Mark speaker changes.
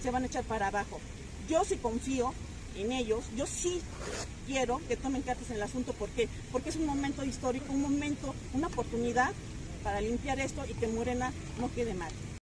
Speaker 1: se van a echar para abajo. Yo sí confío en ellos, yo sí quiero que tomen cartas en el asunto. ¿Por qué? Porque es un momento histórico, un momento, una oportunidad para limpiar esto y que Morena no quede mal.